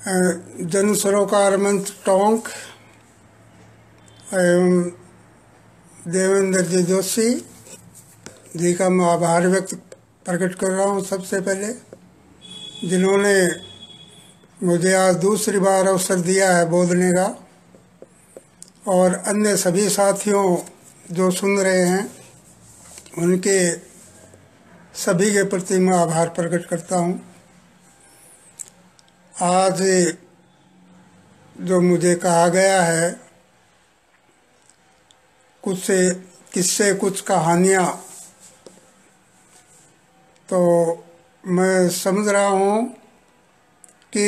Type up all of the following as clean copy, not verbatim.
जन सरोकार मंच टोंक एवं देवेंद्र जी जोशी जी का मैं आभार व्यक्त प्रकट कर रहा हूँ सबसे पहले, जिन्होंने मुझे आज दूसरी बार अवसर दिया है बोलने का, और अन्य सभी साथियों जो सुन रहे हैं उनके सभी के प्रति मैं आभार प्रकट करता हूँ। आज जो मुझे कहा गया है, कुछ किस्से कुछ कहानियाँ, तो मैं समझ रहा हूँ कि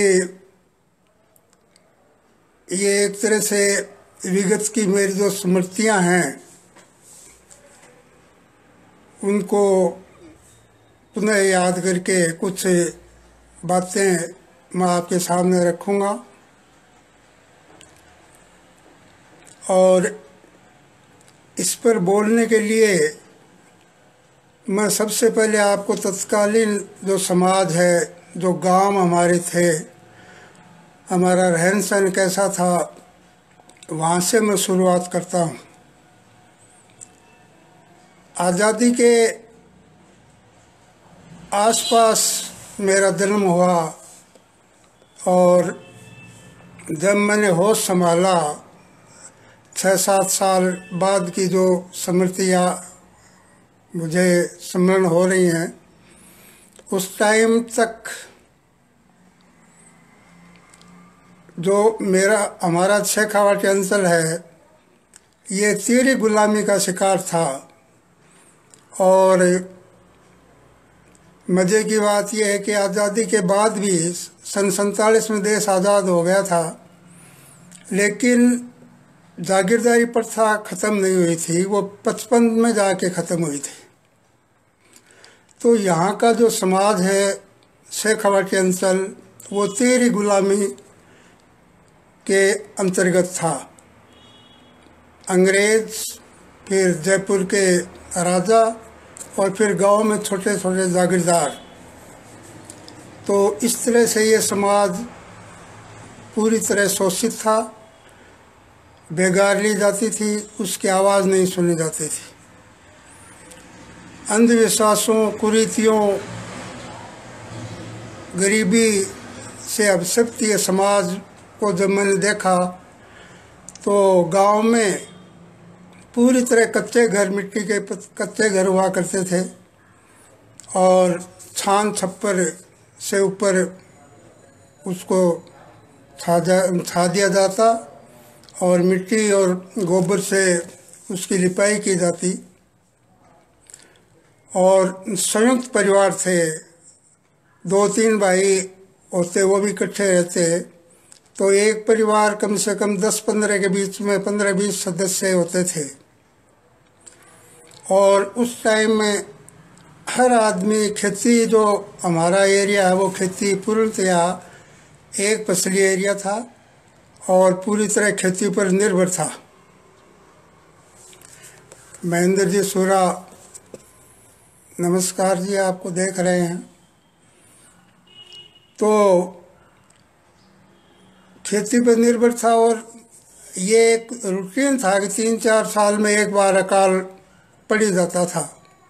ये एक तरह से विगत की मेरी जो स्मृतियाँ हैं उनको पुनः याद करके कुछ बातें मैं आपके सामने रखूँगा। और इस पर बोलने के लिए मैं सबसे पहले आपको तत्कालीन जो समाज है, जो गांव हमारे थे, हमारा रहन सहन कैसा था, वहाँ से मैं शुरुआत करता हूँ। आज़ादी के आसपास मेरा जन्म हुआ और जब मैंने होश संभाला, 6-7 साल बाद की जो स्मृतियाँ मुझे स्मरण हो रही हैं, उस टाइम तक जो हमारा शेखावाटी अंचल है, ये तीरी गुलामी का शिकार था। और मज़े की बात यह है कि आज़ादी के बाद भी सन 47 में देश आज़ाद हो गया था, लेकिन जागीरदारी प्रथा ख़त्म नहीं हुई थी, वो 55 में जाके ख़त्म हुई थी। तो यहाँ का जो समाज है शेखावाटी अंचल, वो तीरी गुलामी के अंतर्गत था। अंग्रेज़, फिर जयपुर के राजा, और फिर गांव में छोटे छोटे जागीरदार। तो इस तरह से ये समाज पूरी तरह शोषित था, बेगार ली जाती थी, उसकी आवाज़ नहीं सुनी जाती थी। अंधविश्वासों, कुरीतियों, गरीबी से अभिशप्त ये समाज को जब मैंने देखा, तो गांव में पूरी तरह कच्चे घर, मिट्टी के कच्चे घर हुआ करते थे, और छान छप्पर से ऊपर उसको छा दिया जाता, और मिट्टी और गोबर से उसकी लिपाई की जाती। और संयुक्त परिवार थे, 2-3 भाई होते, वो भी इकट्ठे रहते, तो एक परिवार कम से कम 10-15 के बीच में 15-20 सदस्य होते थे। और उस टाइम में हर आदमी खेती, जो हमारा एरिया है वो खेती पूर्णतया एक फसली एरिया था और पूरी तरह खेती पर निर्भर था। महेंद्र जी सूरा, नमस्कार जी, आपको देख रहे हैं। तो खेती पर निर्भर था, और ये एक रूटीन था कि 3-4 साल में एक बार अकाल पड़ जाता था।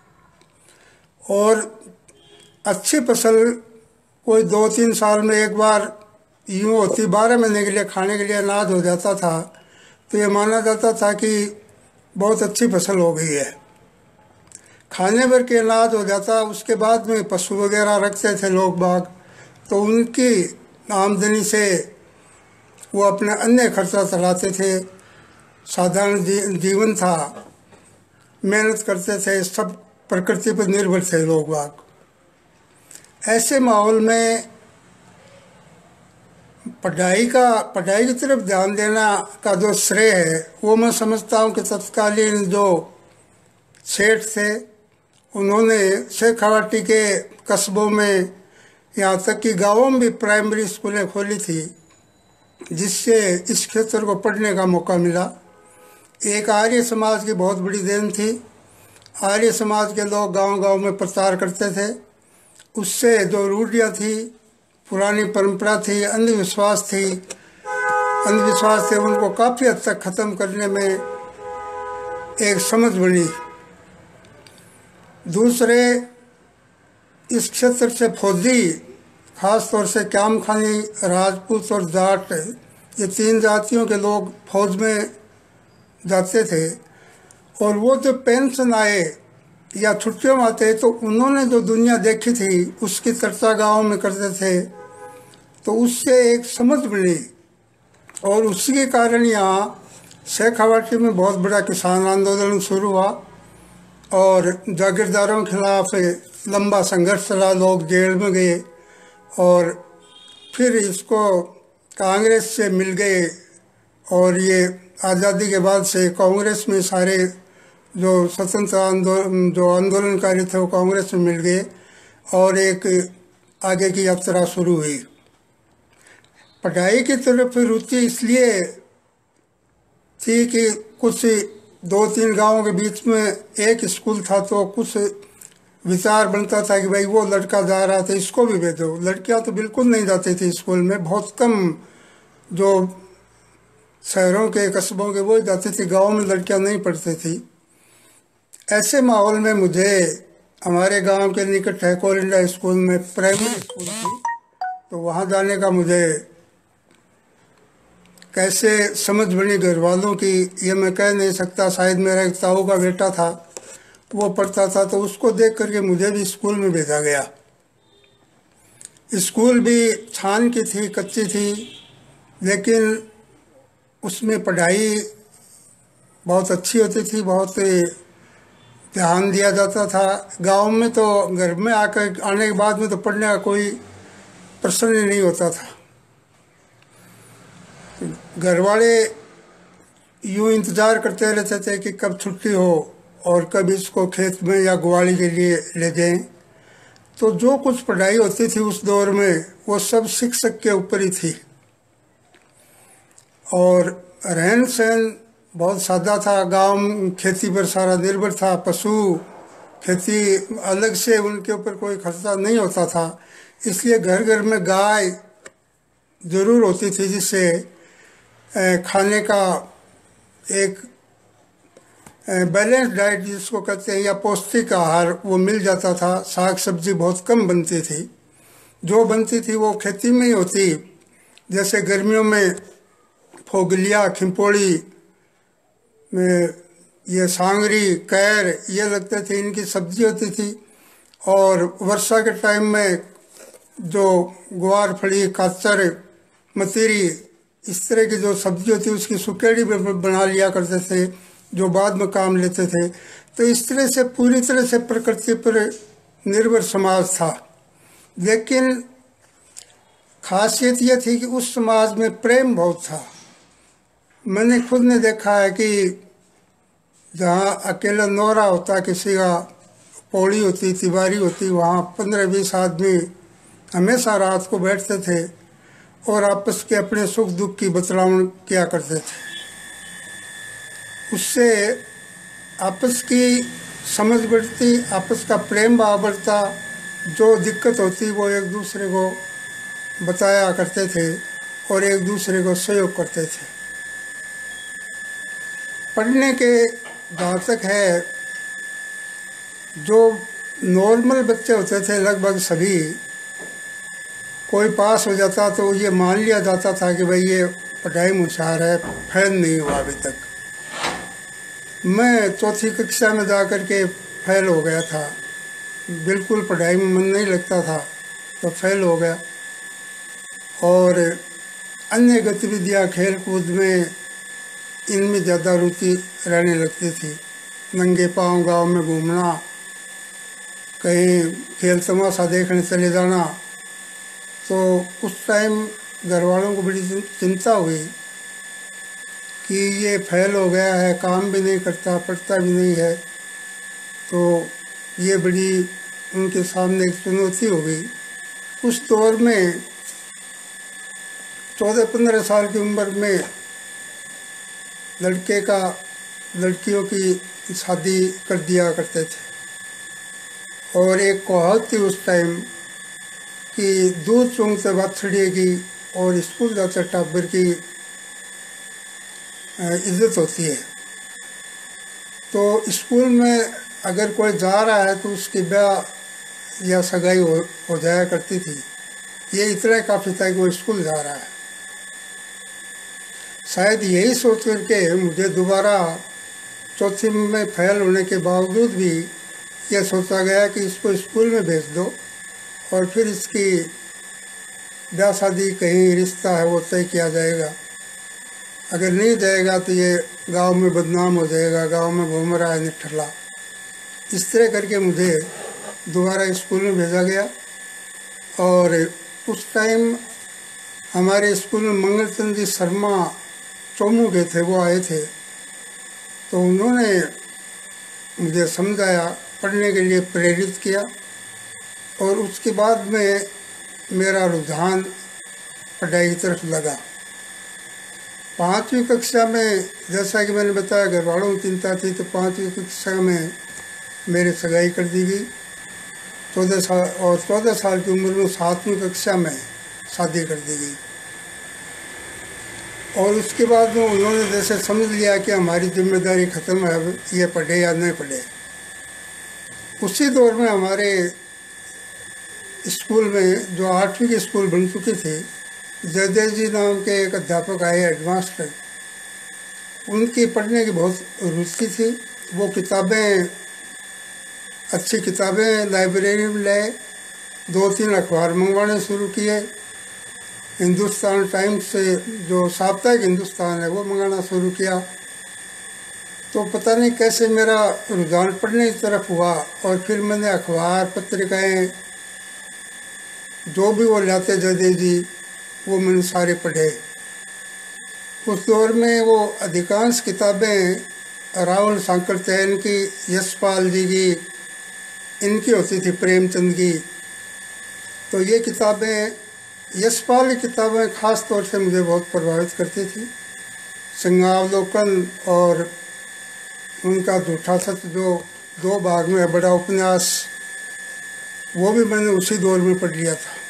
और अच्छी फसल कोई 2-3 साल में एक बार यूँ होती, 12 महीने के लिए खाने के लिए अनाज हो जाता था, तो ये माना जाता था कि बहुत अच्छी फसल हो गई है। खाने भर के अनाज हो जाता, उसके बाद में पशु वगैरह रखते थे लोग बाग, तो उनकी आमदनी से वो अपने अन्य खर्चा चलाते थे। साधारण जीवन था, मेहनत करते थे, सब प्रकृति पर निर्भर थे लोग बाग। ऐसे माहौल में पढ़ाई की तरफ ध्यान देना का जो श्रेय है, वो मैं समझता हूँ कि तत्कालीन जो सेठ थे, उन्होंने शेखावाटी के कस्बों में, यहाँ तक कि गाँवों में भी प्राइमरी स्कूलें खोली थी, जिससे इस क्षेत्र को पढ़ने का मौका मिला। एक आर्य समाज की बहुत बड़ी देन थी। आर्य समाज के लोग गांव-गांव में प्रचार करते थे, उससे जो रूढ़ियाँ थी पुरानी परंपरा थी, अंधविश्वास थे, उनको काफ़ी हद तक ख़त्म करने में एक समझ बनी। दूसरे, इस क्षेत्र से फौजी, ख़ास तौर से क्यामखानी, राजपूत और जाट, ये 3 जातियों के लोग फौज में जाते थे। और वो जो पेंशन आए या छुट्टियों में आते तो उन्होंने जो दुनिया देखी थी उसकी चर्चा गाँव में करते थे, तो उससे एक समझ बनी। और उसी के कारण यहाँ शेखावाटी में बहुत बड़ा किसान आंदोलन शुरू हुआ और जागीरदारों के खिलाफ लंबा संघर्ष चला, लोग जेल में गए और फिर इसको कांग्रेस से मिल गए। और ये आज़ादी के बाद से कांग्रेस में सारे जो स्वतंत्र जो आंदोलनकारी थे वो कांग्रेस में मिल गए और एक आगे की यात्रा शुरू हुई। पढ़ाई की तरफ रुचि इसलिए थी कि कुछ 2-3 गांवों के बीच में एक स्कूल था, तो कुछ विचार बनता था कि भाई वो लड़का जा रहा था, इसको भी भेजो। लड़कियां तो बिल्कुल नहीं जाती थी स्कूल में, बहुत कम जो शहरों के कस्बों के वो जाती थी, गांव में लड़कियां नहीं पढ़ती थी। ऐसे माहौल में मुझे हमारे गांव के निकट है कोलिंडा स्कूल में प्राइमरी स्कूल थी, तो वहाँ जाने का मुझे कैसे समझ बनी घर वालों की ये मैं कह नहीं सकता। शायद मेरा एक ताऊ का बेटा था, वो पढ़ता था, तो उसको देख करके मुझे भी स्कूल में भेजा गया। स्कूल भी छान की थी, कच्ची थी, लेकिन उसमें पढ़ाई बहुत अच्छी होती थी, बहुत ध्यान दिया जाता था। गांव में तो घर में आकर आने के बाद में तो पढ़ने का कोई प्रश्न ही नहीं होता था। घर वाले यूँ इंतज़ार करते रहते थे कि कब छुट्टी हो और कब इसको खेत में या गुवाड़ी के लिए ले जाएं। तो जो कुछ पढ़ाई होती थी उस दौर में वो सब शिक्षक के ऊपर ही थी। और रहन सहन बहुत सादा था, गांव खेती पर सारा निर्भर था, पशु खेती अलग से उनके ऊपर कोई खर्चा नहीं होता था, इसलिए घर घर में गाय ज़रूर होती थी, जिससे खाने का एक बैलेंस डाइट जिसको कहते हैं या पौष्टिक आहार वो मिल जाता था। साग सब्जी बहुत कम बनती थी, जो बनती थी वो खेती में ही होती। जैसे गर्मियों में फोगलिया, खिम्पोड़ी में ये सांगरी, कैर ये लगते थे, इनकी सब्जी होती थी। और वर्षा के टाइम में जो ग्वार फली, काचर, मतीरी, इस तरह की जो सब्जी होती उसकी सुकेड़ी बना लिया करते थे, जो बाद में काम लेते थे। तो इस तरह से पूरी तरह से प्रकृति पर निर्भर समाज था। लेकिन खासियत यह थी कि उस समाज में प्रेम बहुत था। मैंने खुद ने देखा है कि जहाँ अकेला नौरा होता, किसी का पौड़ी होती, तिवारी होती, वहाँ 15-20 आदमी हमेशा रात को बैठते थे और आपस के अपने सुख दुख की बतलावन किया करते थे। उससे आपस की समझ बढ़ती, आपस का प्रेम भाव बढ़ता, जो दिक्कत होती वो एक दूसरे को बताया करते थे और एक दूसरे को सहयोग करते थे। पढ़ने के जहाँ तक है, जो नॉर्मल बच्चे होते थे लगभग सभी, कोई पास हो जाता तो ये मान लिया जाता था कि भाई ये पढ़ाई में होशियार है, फेल नहीं हुआ अभी तक। मैं 4ठी कक्षा में जा कर के फेल हो गया था, बिल्कुल पढ़ाई में मन नहीं लगता था, तो फेल हो गया। और अन्य गतिविधियाँ खेल कूद में, इनमें ज़्यादा रुचि रहने लगती थी। नंगे पाँव गांव में घूमना, कहीं खेल तमाशा देखने चले जाना। तो उस टाइम घर वालों को बड़ी चिंता हुई कि ये फेल हो गया है, काम भी नहीं करता, पढ़ता भी नहीं है। तो ये बड़ी उनके सामने एक चुनौती हो गई। उस दौर में 14-15 साल की उम्र में लड़कियों की शादी कर दिया करते थे। और एक कहावत थी उस टाइम कि दूध चूंगते बाछड़िए की और स्कूल जाते टाबर की इज्जत होती है। तो स्कूल में अगर कोई जा रहा है तो उसकी ब्याह या सगाई हो जाया करती थी। ये इतना काफ़ी था कि वो स्कूल जा रहा है। शायद यही सोच करके मुझे दोबारा चौथी में फेल होने के बावजूद भी यह सोचा गया कि इसको स्कूल में भेज दो और फिर इसकी ब्याह शादी कहीं रिश्ता है वो तय किया जाएगा। अगर नहीं जाएगा तो ये गांव में बदनाम हो जाएगा, गांव में घूम रहा है निठल्ला। इस तरह करके मुझे दोबारा स्कूल में भेजा गया। और उस टाइम हमारे स्कूल में मंगलचंद जी शर्मा चोमू के थे, वो आए थे। तो उन्होंने मुझे समझाया, पढ़ने के लिए प्रेरित किया। और उसके बाद में मेरा रुझान पढ़ाई की तरफ लगा। 5वीं कक्षा में जैसा कि मैंने बताया घर वालों की चिंता थी, तो 5वीं कक्षा में मेरी सगाई कर दी गई 14 साल। और 14 साल की उम्र में 7वीं कक्षा में शादी कर दी गई। और उसके बाद में उन्होंने जैसे समझ लिया कि हमारी जिम्मेदारी ख़त्म है, अब ये पढ़े या नहीं पढ़े। उसी दौर में हमारे स्कूल में जो 8वीं की स्कूल बन चुकी थी, जयदेव जी नाम के एक अध्यापक आए हेडमास्टर। उनकी पढ़ने की बहुत रुचि थी। वो किताबें, अच्छी किताबें लाइब्रेरी में लाए। 2-3 अखबार मंगवाने शुरू किए। हिंदुस्तान टाइम्स से जो साप्ताहिक हिंदुस्तान है वो मंगाना शुरू किया। तो पता नहीं कैसे मेरा रुझान पढ़ने की तरफ हुआ। और फिर मैंने अखबार, पत्रिकाएं जो भी वो लाते जयदेव जी, वो मैंने सारे पढ़े। उस दौर में वो अधिकांश किताबें राहुल शंकरचयन की, यशपाल जी की, इनकी होती थी, प्रेमचंद की। तो ये किताबें, यशपाल की किताबें ख़ास तौर से मुझे बहुत प्रभावित करती थी। संज्ञावलोकन और उनका झूठा सत्य जो 2 भाग में है, बड़ा उपन्यास, वो भी मैंने उसी दौर में पढ़ लिया था।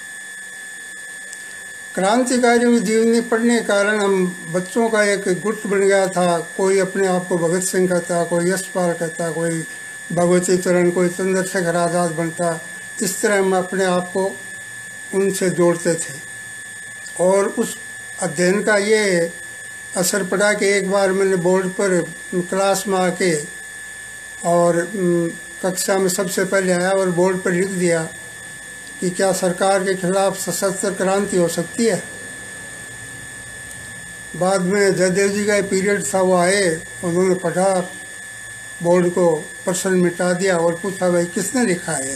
क्रांतिकारियों की जीवनी पढ़ने के कारण हम बच्चों का एक गुट बन गया था। कोई अपने आप को भगत सिंह कहता, कोई यशपाल कहता, कोई भगवती चरण, कोई चंद्रशेखर आज़ाद बनता। इस तरह हम अपने आप को उनसे जोड़ते थे। और उस अध्ययन का ये असर पड़ा कि एक बार मैंने बोर्ड पर क्लास में आके और कक्षा में सबसे पहले आया और बोर्ड पर लिख दिया कि क्या सरकार के खिलाफ सशस्त्र क्रांति हो सकती है। बाद में जयदेव जी का पीरियड था, वो आए, उन्होंने पढ़ा, बोर्ड को प्रश्न मिटा दिया और पूछा, भाई किसने लिखा है।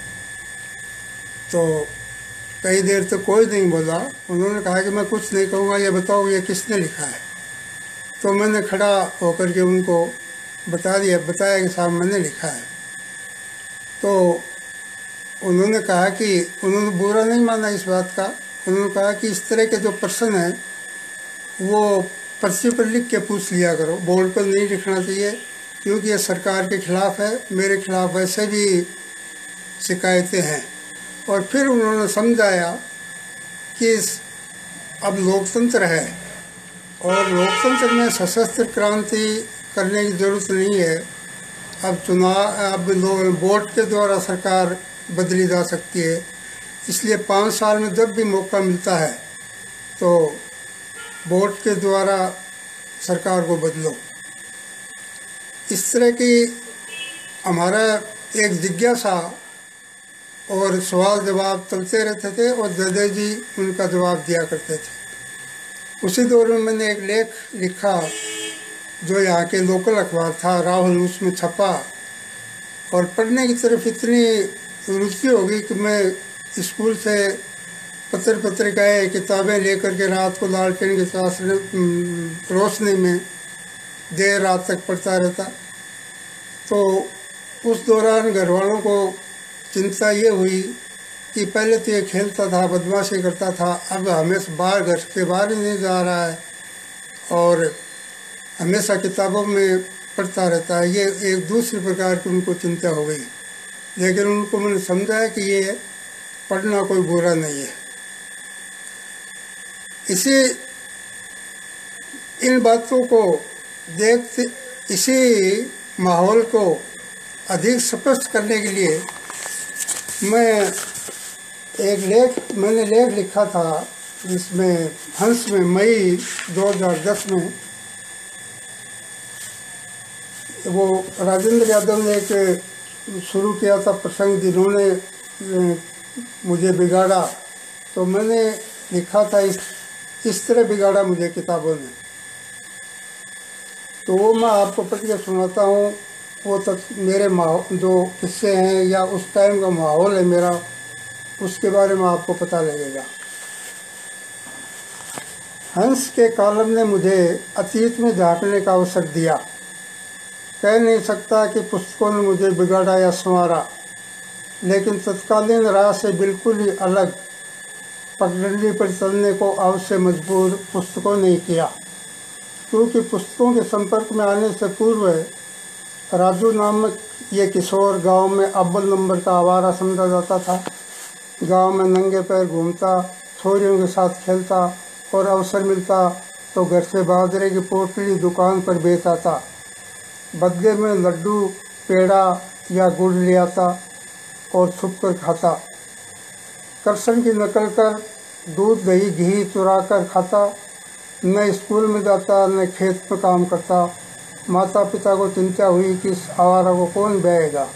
तो कई देर तक कोई नहीं बोला। उन्होंने कहा कि मैं कुछ नहीं कहूँगा, ये बताओ ये किसने लिखा है। तो मैंने खड़ा होकर के उनको बताया कि साहब मैंने लिखा है। तो उन्होंने कहा कि, उन्होंने बुरा नहीं माना इस बात का। उन्होंने कहा कि इस तरह के जो प्रश्न हैं वो पर्ची पर लिख के पूछ लिया करो, बोर्ड पर नहीं लिखना चाहिए, क्योंकि ये सरकार के खिलाफ है। मेरे खिलाफ वैसे भी शिकायतें हैं। और फिर उन्होंने समझाया कि अब लोकतंत्र है और लोकतंत्र में सशस्त्र क्रांति करने की ज़रूरत नहीं है। अब अब वोट के द्वारा सरकार बदली जा सकती है। इसलिए 5 साल में जब भी मौका मिलता है तो वोट के द्वारा सरकार को बदलो। इस तरह की हमारा एक जिज्ञासा और सवाल जवाब चलते रहते थे और जयदेव जी उनका जवाब दिया करते थे। उसी दौर में मैंने एक लेख लिखा जो यहाँ के लोकल अखबार था, राहुल, उसमें छपा। और पढ़ने की तरफ इतनी रुचि हो गई कि मैं स्कूल से पत्रिकाएँ, किताबें लेकर के रात को लालटेन की रोशनी में देर रात तक पढ़ता रहता। तो उस दौरान घर वालों को चिंता ये हुई कि पहले तो ये खेलता था, बदमाशी करता था, अब हमेशा बाहर, घर के बाहर ही नहीं जा रहा है और हमेशा किताबों में पढ़ता रहता है। ये एक दूसरी प्रकार की उनको चिंता हो गई। लेकिन उनको मैंने समझाया कि ये पढ़ना कोई बुरा नहीं है। इन बातों को देखते, इसी माहौल को अधिक स्पष्ट करने के लिए मैंने लेख लिखा था, जिसमें हंस में मई 2010 में वो राजेंद्र यादव ने एक शुरू किया था प्रसंग, जिन्होंने मुझे बिगाड़ा। तो मैंने लिखा था इस तरह बिगाड़ा मुझे किताबों ने। तो वो मैं आपको पढ़ के सुनाता हूँ। वो मेरे जो किस्से हैं या उस टाइम का माहौल है मेरा, उसके बारे में आपको पता लगेगा। हंस के कॉलम ने मुझे अतीत में झांकने का अवसर दिया। कह नहीं सकता कि पुस्तकों ने मुझे बिगाड़ा या संवारा, लेकिन तत्कालीन राह से बिल्कुल ही अलग पगडंडी पर चलने को अवश्य मजबूर पुस्तकों ने किया। क्योंकि पुस्तकों के संपर्क में आने से पूर्व राजू नामक ये किशोर गांव में अव्वल नंबर का आवारा समझा जाता था। गांव में नंगे पैर घूमता, छोरियों के साथ खेलता और अवसर मिलता तो घर से बाजरे की पोटली दुकान पर बेच आता। बदले में लड्डू, पेड़ा या गुड़ ले आता और छुप कर खाता। करसन की नकल कर दूध, दही, घी चुरा कर खाता। न स्कूल में जाता, न खेत में काम करता। माता पिता को चिंता हुई कि इस आवारा को कौन ब्याएगा।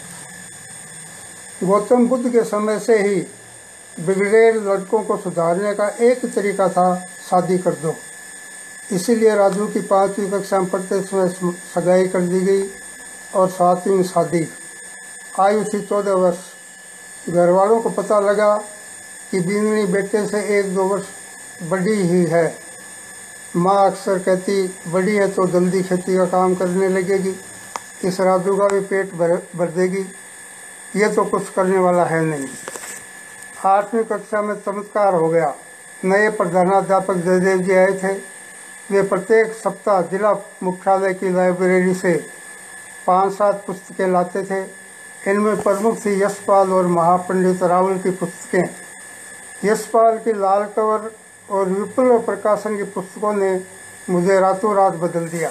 गौतम बुद्ध के समय से ही बिगड़े लड़कों को सुधारने का एक तरीका था, शादी कर दो। इसीलिए राजू की 5वीं कक्षा में पढ़ते समय सगाई कर दी गई और 7वीं में शादी। आयु थी 14 वर्ष। घर वालों को पता लगा कि बीननी बेटे से 1-2 वर्ष बड़ी ही है। माँ अक्सर कहती, बड़ी है तो जल्दी खेती का काम करने लगेगी, इस राजू का भी पेट भर देगी, ये तो कुछ करने वाला है नहीं। 8वीं कक्षा में चमत्कार हो गया। नए प्रधानाध्यापक जयदेव जी आए थे। वे प्रत्येक सप्ताह जिला मुख्यालय की लाइब्रेरी से 5-7 पुस्तकें लाते थे। इनमें प्रमुख थी यशपाल और महापंडित रावल की पुस्तकें। यशपाल की लाल कवर और विपुल प्रकाशन की पुस्तकों ने मुझे रातों रात बदल दिया।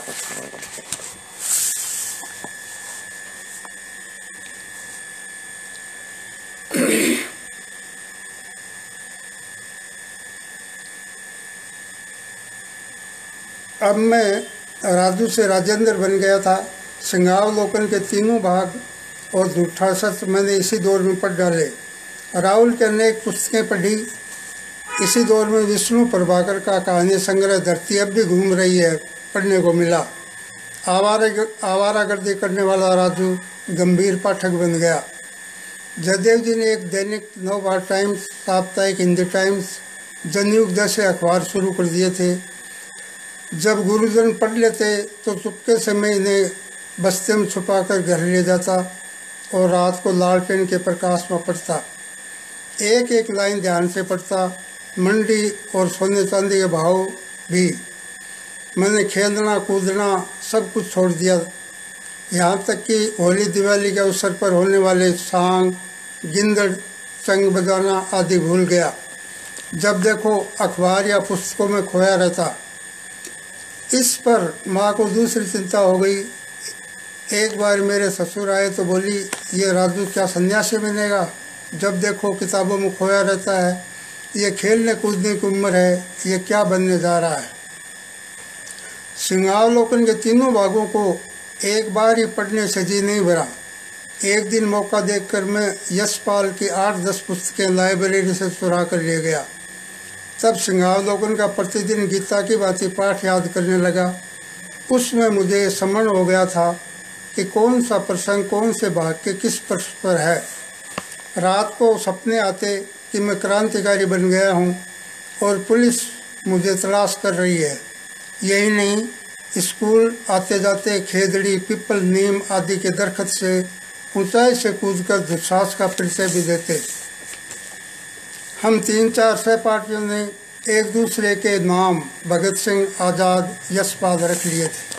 अब मैं राजू से राजेंद्र बन गया था। सिंगावलोकन के तीनों भाग और झूठा सच मैंने इसी दौर में पढ़ डाले। राहुल के अनेक पुस्तकें पढ़ी। इसी दौर में विष्णु प्रभाकर का कहानी संग्रह धरती अब भी घूम रही है, पढ़ने को मिला। आवारागर्दी करने वाला राजू गंभीर पाठक बन गया। जयदेव जी ने एक दैनिक नवभारत टाइम्स, साप्ताहिक हिंदी टाइम्स, जनयुग जैसे अखबार शुरू कर दिए थे। जब गुरुजन पढ़ लेते तो चुपके से मैं इन्हें बस्ते में छुपा कर घर ले जाता और रात को लालटेन के प्रकाश में पढ़ता। एक एक लाइन ध्यान से पढ़ता। मंडी और सोने चांदी के भाव भी। मैंने खेलना कूदना सब कुछ छोड़ दिया, यहाँ तक कि होली दिवाली के अवसर पर होने वाले सांग, गिंदड़, चंग बजाना आदि भूल गया। जब देखो अखबार या पुस्तकों में खोया रहता। इस पर माँ को दूसरी चिंता हो गई। एक बार मेरे ससुर आए तो बोली, ये राजू क्या सन्यासी बनेगा? जब देखो किताबों में खोया रहता है। ये खेलने कूदने की उम्र है, ये क्या बनने जा रहा है? सिंगावलोकन के तीनों भागों को एक बार ही पढ़ने से जी नहीं भरा। एक दिन मौका देखकर मैं यशपाल की 8-10 पुस्तकें लाइब्रेरी से चुरा कर ले गया। तब सिंगावलोकन का प्रतिदिन गीता की भांति पाठ याद करने लगा। उसमें मुझे समझ हो गया था कि कौन सा प्रसंग कौन से भाग के किस पृष्ठ पर है। रात को सपने आते कि मैं क्रांतिकारी बन गया हूँ और पुलिस मुझे तलाश कर रही है। यही नहीं, स्कूल आते जाते खेदड़ी, पिपल, नीम आदि के दरख्त से ऊंचाई से कूदकर दुस्साहस का परिचय भी देते। हम 3-4 सहपाठियों ने एक दूसरे के नाम भगत सिंह, आज़ाद, यशपाल रख लिए थे।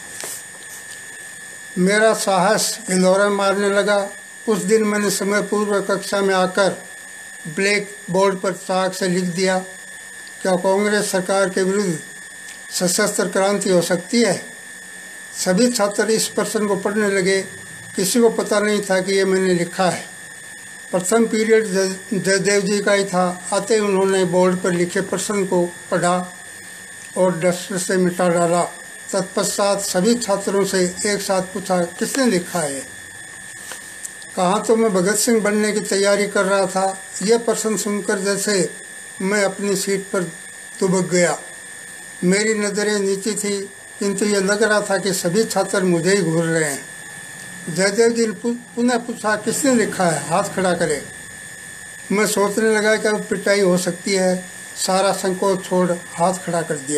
मेरा साहस हिलोरा मारने लगा। उस दिन मैंने समय पूर्व कक्षा में आकर ब्लैक बोर्ड पर चाक से लिख दिया, क्या कांग्रेस सरकार के विरुद्ध सशस्त्र क्रांति हो सकती है? सभी छात्र इस प्रश्न को पढ़ने लगे। किसी को पता नहीं था कि ये मैंने लिखा है। प्रथम पीरियड जयदेव जी का ही था। आते ही उन्होंने बोर्ड पर लिखे प्रश्न को पढ़ा और डस्टर से मिटा डाला। तत्पश्चात सभी छात्रों से एक साथ पूछा, किसने लिखा है? कहा तो मैं भगत सिंह बनने की तैयारी कर रहा था। यह प्रश्न सुनकर जैसे मैं अपनी सीट पर दुबक गया। मेरी नज़रें नीची थी, किंतु यह लग रहा था कि सभी छात्र मुझे ही घूर रहे हैं। जयदेव जी ने पुनः पूछा, किसने लिखा है? हाथ खड़ा करे। मैं सोचने लगा कि अब पिटाई हो सकती है। सारा संकोच छोड़ हाथ खड़ा कर दिया।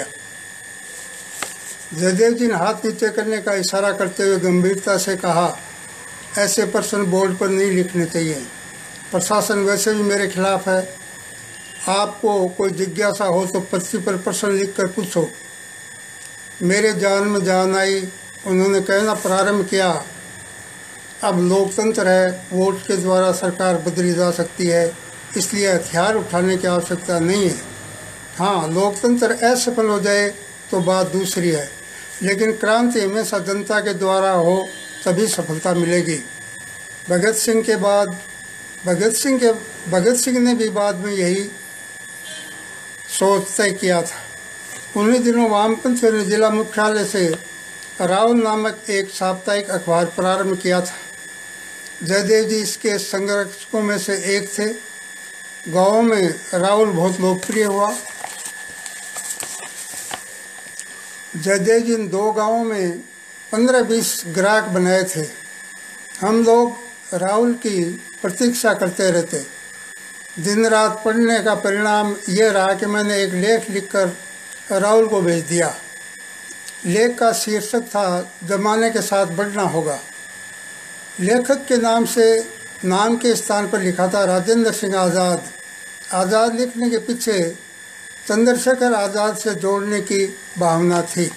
जयदेव जी ने हाथ नीचे करने का इशारा करते हुए गंभीरता से कहा, ऐसे प्रश्न बोर्ड पर नहीं लिखने चाहिए। प्रशासन वैसे भी मेरे खिलाफ है। आपको कोई जिज्ञासा हो तो पर्ची पर प्रश्न लिखकर पूछो। मेरे जान में जान आई। उन्होंने कहना प्रारंभ किया, अब लोकतंत्र है, वोट के द्वारा सरकार बदली जा सकती है, इसलिए हथियार उठाने की आवश्यकता नहीं है। हाँ, लोकतंत्र असफल हो जाए तो बात दूसरी है, लेकिन क्रांति हमेशा जनता के द्वारा हो तभी सफलता मिलेगी। भगत सिंह ने भी बाद में यही सोच तय किया था। उन्हीं दिनों वामपंथियों ने जिला मुख्यालय से राहुल नामक एक साप्ताहिक अखबार प्रारंभ किया था। जयदेव जी इसके संरक्षकों में से एक थे। गाँवों में राहुल बहुत लोकप्रिय हुआ। जयदेव जी ने 2 गाँवों में 15-20 ग्राहक बनाए थे। हम लोग राहुल की प्रतीक्षा करते रहते। दिन रात पढ़ने का परिणाम यह रहा कि मैंने एक लेख लिखकर राहुल को भेज दिया। लेख का शीर्षक था, जमाने के साथ बढ़ना होगा। लेखक के नाम के स्थान पर लिखा था राजेंद्र सिंह आज़ाद। आज़ाद लिखने के पीछे चंद्रशेखर आज़ाद से जोड़ने की भावना थी।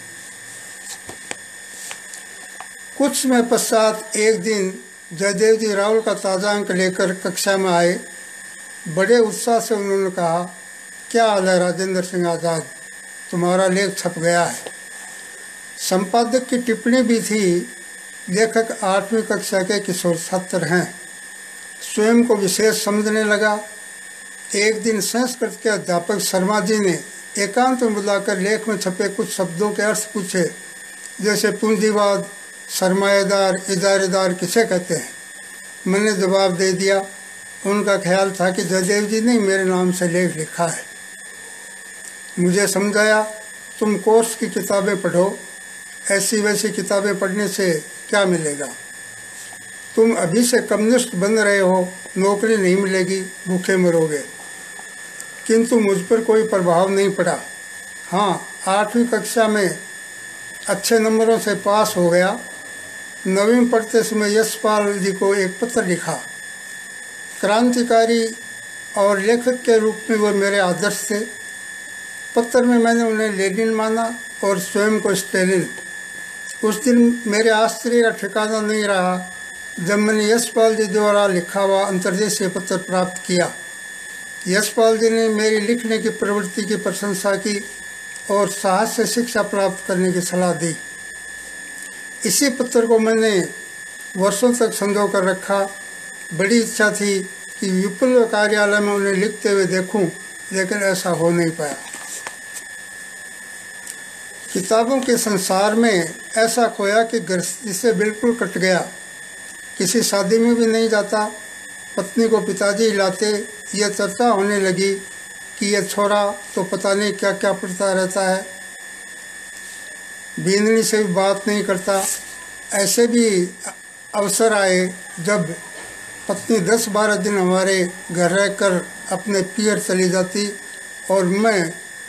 कुछ समय पश्चात एक दिन जयदेव जी राहुल का ताज़ा अंक लेकर कक्षा में आए। बड़े उत्साह से उन्होंने कहा, क्या हाल है राजेंद्र सिंह आज़ाद, तुम्हारा लेख छप गया है। संपादक की टिप्पणी भी थी, लेखक 8वीं कक्षा के किशोर छात्र हैं। स्वयं को विशेष समझने लगा। एक दिन संस्कृत के अध्यापक शर्मा जी ने एकांत में बुलाकर लेख में छपे कुछ शब्दों के अर्थ पूछे, जैसे पूंजीवाद, सरमाएदार, इजारेदार किसे कहते हैं। मैंने जवाब दे दिया। उनका ख्याल था कि जयदेव जी ने मेरे नाम से लेख लिखा है। मुझे समझाया, तुम कोर्स की किताबें पढ़ो, ऐसी वैसी किताबें पढ़ने से क्या मिलेगा। तुम अभी से कम्युनिस्ट बन रहे हो, नौकरी नहीं मिलेगी, भूखे मरोगे। किंतु मुझ पर कोई प्रभाव नहीं पड़ा। हाँ, 8वीं कक्षा में अच्छे नंबरों से पास हो गया। 9वीं पढ़ते समय यशपाल जी को एक पत्र लिखा। क्रांतिकारी और लेखक के रूप में वो मेरे आदर्श थे। पत्र में मैंने उन्हें लेनिन माना और स्वयं को स्टेलिन। उस दिन मेरे आश्चर्य का ठिकाना नहीं रहा जब मैंने यशपाल जी द्वारा लिखा हुआ अंतर्देशीय पत्र प्राप्त किया। यशपाल जी ने मेरी लिखने की प्रवृत्ति की प्रशंसा की और साहस से शिक्षा प्राप्त करने की सलाह दी। इसी पत्र को मैंने वर्षों तक संजो कर रखा। बड़ी इच्छा थी कि विपुल कार्यालय में उन्हें लिखते हुए देखूं, लेकिन ऐसा हो नहीं पाया। किताबों के संसार में ऐसा खोया कि गृहस्थी से बिल्कुल कट गया। किसी शादी में भी नहीं जाता। पत्नी को पिताजी लाते। यह चर्चा होने लगी कि यह छोरा तो पता नहीं क्या क्या पढ़ता रहता है, बींदनी से भी बात नहीं करता। ऐसे भी अवसर आए जब पत्नी 10-12 दिन हमारे घर रहकर अपने पियर चली जाती और मैं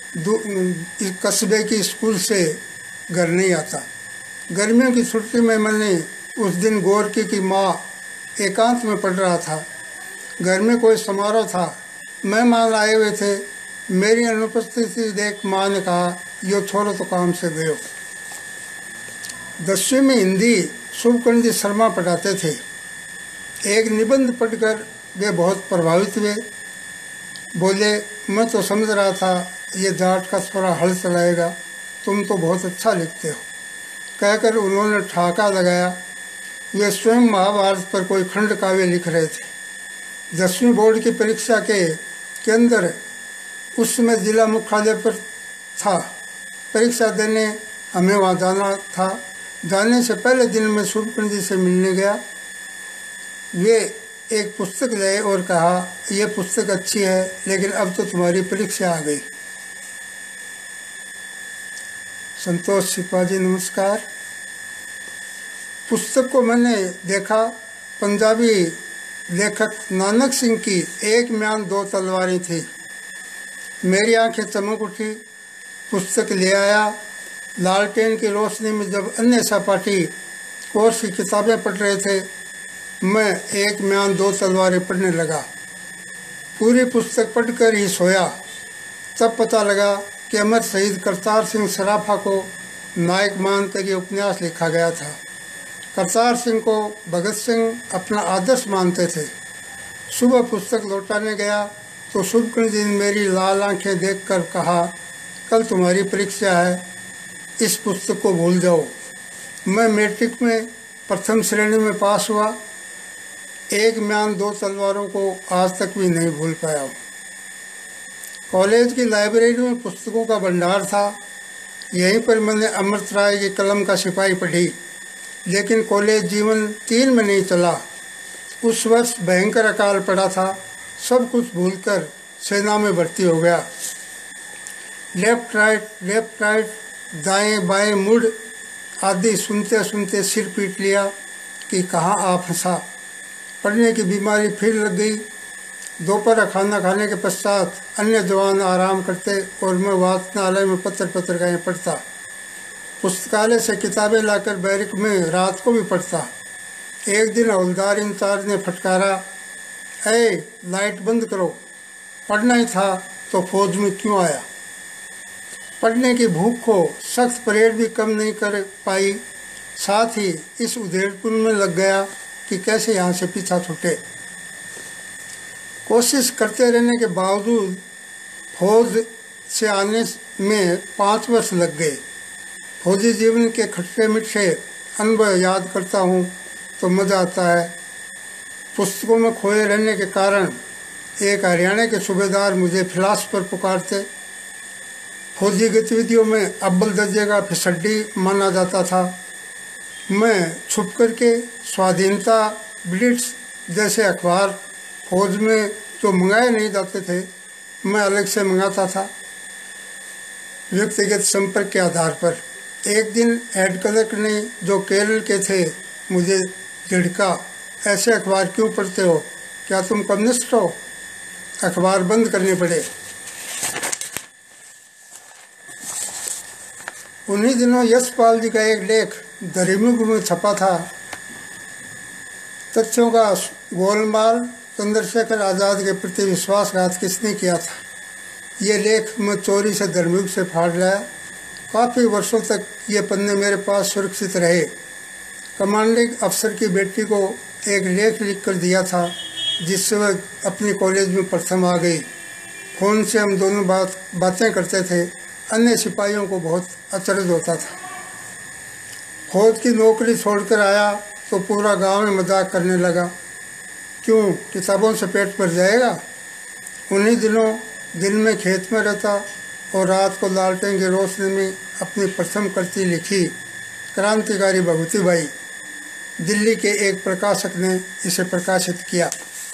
कस्बे की स्कूल से घर नहीं आता। गर्मियों की छुट्टी में मैंने उस दिन गोरकी की माँ एकांत में पढ़ रहा था। घर में कोई समारोह था, मेहमान आए हुए थे। मेरी अनुपस्थिति देख माँ ने कहा, यो छोरो तो काम से गयो। 10वीं में हिंदी शुभकर्ण जी शर्मा पढ़ाते थे। एक निबंध पढ़कर वे बहुत प्रभावित हुए। बोले, मैं तो समझ रहा था ये जाट का थोड़ा हल चलाएगा, तुम तो बहुत अच्छा लिखते हो। कहकर उन्होंने ठाका लगाया। वे स्वयं महाभारत पर कोई खंड काव्य लिख रहे थे। 10वीं बोर्ड की परीक्षा के अंदर उस समय जिला मुख्यालय पर था। परीक्षा देने हमें वहाँ जाना था। जाने से पहले दिन मैं सूर्यकुंड जी से मिलने गया। वे एक पुस्तक लाए और कहा, यह पुस्तक अच्छी है, लेकिन अब तो तुम्हारी परीक्षा आ गई। संतोष सिपा जी नमस्कार। पुस्तक को मैंने देखा। पंजाबी लेखक नानक सिंह की एक म्यान दो तलवारें थी। मेरी आंखें चमक उठी। पुस्तक ले आया। लालटेन की रोशनी में जब अन्य सहपाठी कोर्स की किताबें पढ़ रहे थे, मैं एक म्यान दो तलवारें पढ़ने लगा। पूरी पुस्तक पढ़कर ही सोया। तब पता लगा कि अमर शहीद करतार सिंह सराफा को नायक मानकर ये उपन्यास लिखा गया था। करतार सिंह को भगत सिंह अपना आदर्श मानते थे। सुबह पुस्तक लौटाने गया तो सूर्यकुंड जी ने मेरी लाल आंखें देखकर कहा, कल तुम्हारी परीक्षा है, इस पुस्तक को भूल जाओ। मैं मैट्रिक में प्रथम श्रेणी में पास हुआ। एक म्यान दो तलवारों को आज तक भी नहीं भूल पाया हूँ। कॉलेज की लाइब्रेरी में पुस्तकों का भंडार था। यहीं पर मैंने अमृत राय की कलम का सिपाही पढ़ी, लेकिन कॉलेज जीवन 3 में नहीं चला। उस वर्ष भयंकर अकाल पड़ा था। सब कुछ भूलकर सेना में भर्ती हो गया। लेफ्ट राइट, दाएं बाएं मुड़ आदि सुनते सुनते सिर पीट लिया कि कहाँ आ फंसा। पढ़ने की बीमारी फिर लग गई। दोपहर खाना खाने के पश्चात अन्य जवान आराम करते और मैं वाचनालय में पत्रिकाएँ पढ़ता। पुस्तकालय से किताबें लाकर बैरक में रात को भी पढ़ता। एक दिन हवलदार इंचार्ज ने फटकारा, लाइट बंद करो। पढ़ना ही था तो फौज में क्यों आया। पढ़ने की भूख को सख्त परेड भी कम नहीं कर पाई। साथ ही इस उधेड़पुर में लग गया कि कैसे यहाँ से पीछा छूटे। कोशिश करते रहने के बावजूद फौज से आने में 5 वर्ष लग गए। फौजी जीवन के खट्टे मीठे अनुभव याद करता हूँ तो मज़ा आता है। पुस्तकों में खोए रहने के कारण एक हरियाणा के सूबेदार मुझे फिलासफर पुकारते। फौजी गतिविधियों में अव्वल दर्जे का फिसड्डी माना जाता था। मैं छुप करके स्वाधीनता, ब्लिट्स जैसे अखबार फौज में जो मंगाए नहीं जाते थे, मैं अलग से मंगाता था व्यक्तिगत संपर्क के आधार पर। एक दिन हेड क्लर्क ने, जो केरल के थे, मुझे झिड़का, ऐसे अखबार क्यों पढ़ते हो, क्या तुम कम्युनिस्ट हो। अखबार बंद करने पड़े। उन्हीं दिनों यशपाल जी का एक लेख दरिमुख में छपा था, तथ्यों का गोलमाल, चंद्रशेखर आज़ाद के प्रति विश्वासघात किसने किया था। ये लेख मैं चोरी से दरिमुख से फाड़ लाया। काफ़ी वर्षों तक ये पन्ने मेरे पास सुरक्षित रहे। कमांडिंग अफसर की बेटी को एक लेख लिख कर दिया था, जिससे वह अपनी कॉलेज में प्रथम आ गई। फ़ोन से हम दोनों बातें करते थे। अन्य सिपाहियों को बहुत अचरज होता था। फौज की नौकरी छोड़कर आया तो पूरा गांव में मजाक करने लगा, क्यों, किताबों से पेट भर जाएगा। उन्हीं दिनों दिन में खेत में रहता और रात को लालटेन की रोशनी में अपनी प्रथम कृति लिखी। क्रांतिकारी भगवती बाई, दिल्ली के एक प्रकाशक ने इसे प्रकाशित किया।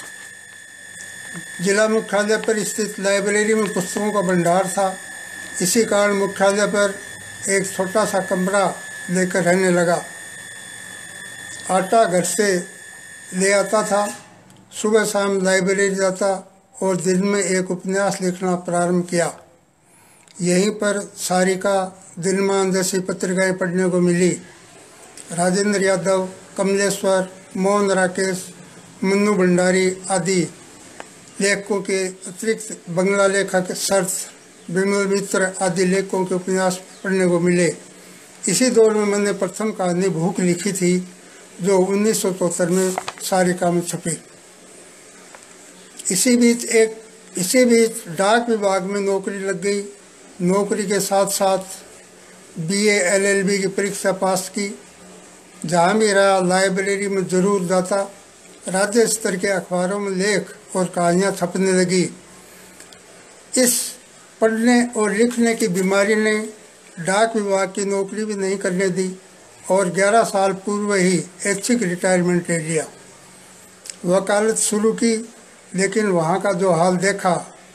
जिला मुख्यालय पर स्थित लाइब्रेरी में पुस्तकों का भंडार था। इसी कारण मुख्यालय पर एक छोटा सा कमरा लेकर रहने लगा। आटा घर से ले आता था। सुबह शाम लाइब्रेरी जाता और दिन में एक उपन्यास लिखना प्रारंभ किया। यहीं पर सारिका, दिनमान जैसी पत्रिकाएं पढ़ने को मिली। राजेंद्र यादव, कमलेश्वर, मोहन राकेश, मन्नू भंडारी आदि लेखकों के अतिरिक्त बंगला लेखक सर्थ, विमल मित्र आदि लेखकों के उपन्यास पढ़ने को मिले। इसी दौर में मैंने प्रथम कहानी भूख लिखी थी, जो 1973 में सारिका में छपी। इसी बीच एक इसी बीच डाक विभाग में नौकरी लग गई। नौकरी के साथ साथ बीए एलएलबी की परीक्षा पास की। जहाँ भी रहा लाइब्रेरी में ज़रूर जाता। राज्य स्तर के अखबारों में लेख और कहानियाँ छपने लगी। इस पढ़ने और लिखने की बीमारी ने डाक विभाग की नौकरी भी नहीं करने दी और 11 साल पूर्व ही ऐच्छिक रिटायरमेंट ले लिया। वकालत शुरू की, लेकिन वहाँ का जो हाल देखा,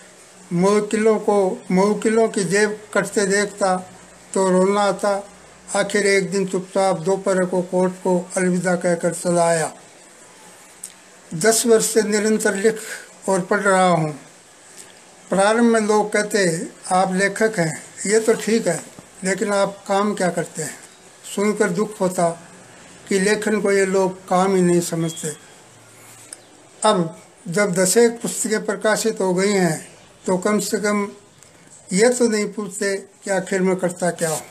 मुवक्किलों की जेब कटते देखता तो रोना आता। आखिर एक दिन चुपचाप दोपहर को कोर्ट को अलविदा कहकर चला आया। 10 वर्ष से निरंतर लिख और पढ़ रहा हूँ। प्रारंभ में लोग कहते आप लेखक हैं, ये तो ठीक है, लेकिन आप काम क्या करते हैं? सुनकर दुख होता कि लेखन को ये लोग काम ही नहीं समझते। अब जब 10 पुस्तकें प्रकाशित हो गई हैं तो कम से कम ये तो नहीं पूछते कि आखिर मैं करता क्या हूँ।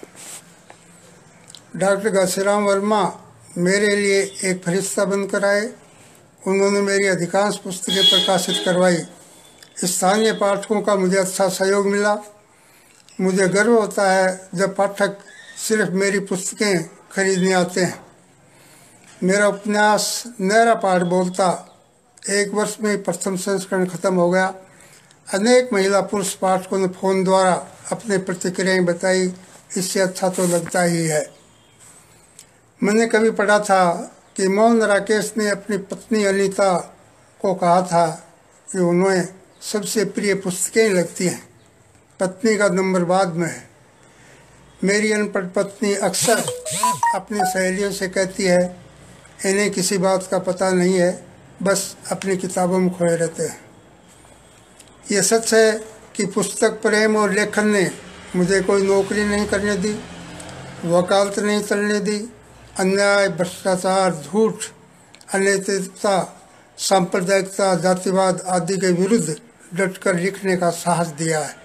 डॉक्टर घासीराम वर्मा मेरे लिए एक फरिश्ता बनकर आए। उन्होंने मेरी अधिकांश पुस्तकें प्रकाशित करवाई। स्थानीय पाठकों का मुझे अच्छा सहयोग मिला। मुझे गर्व होता है जब पाठक सिर्फ मेरी पुस्तकें खरीदने आते हैं। मेरा उपन्यास नहरा पहाड़ बोलता 1 वर्ष में ही प्रथम संस्करण खत्म हो गया। अनेक महिला पुरुष पाठकों ने फ़ोन द्वारा अपने प्रतिक्रियाएं बताई। इससे अच्छा तो लगता ही है। मैंने कभी पढ़ा था कि मोहन राकेश ने अपनी पत्नी अनीता को कहा था कि उन्हें सबसे प्रिय पुस्तकें लगती हैं, पत्नी का नंबर बाद में है। मेरी अनपढ़ पत्नी अक्सर अपनी सहेलियों से कहती है इन्हें किसी बात का पता नहीं है, बस अपनी किताबों में खोए रहते हैं। ये सच है कि पुस्तक प्रेम और लेखन ने मुझे कोई नौकरी नहीं करने दी, वकालत नहीं करने दी। अन्याय, भ्रष्टाचार, झूठ, अनैतिकता, सांप्रदायिकता, जातिवाद आदि के विरुद्ध डटकर लिखने का साहस दिया है।